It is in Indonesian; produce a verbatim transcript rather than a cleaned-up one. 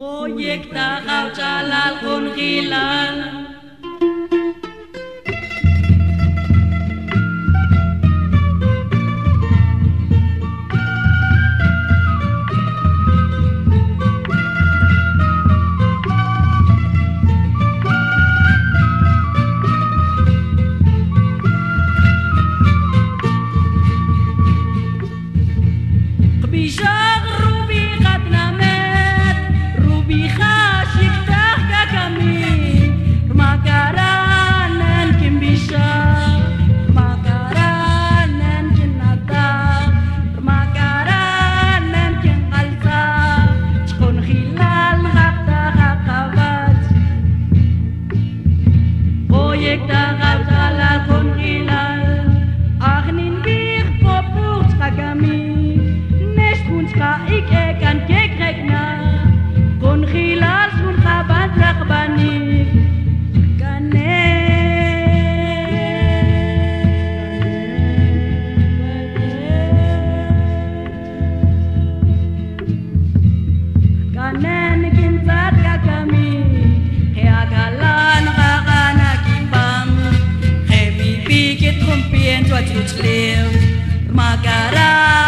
Proyek Takau Jalal Kun Hilal Kebisar Ruby Katnamet Ruby Khashik Tahka kami Makaran Kim bisa Makaran Kinata Makaran Kin Alta Kun Hilal Hakta Hakabat Proyek Takau Jalal Kun Hilal Agnin Bir Popurt Kagami Ka ik ekan kek rekna Kun Hilal sun kabat lakbani Kane Kanen kintat kakami Heagalan kakana kipam He bibikit kumpien cuacut lew Magara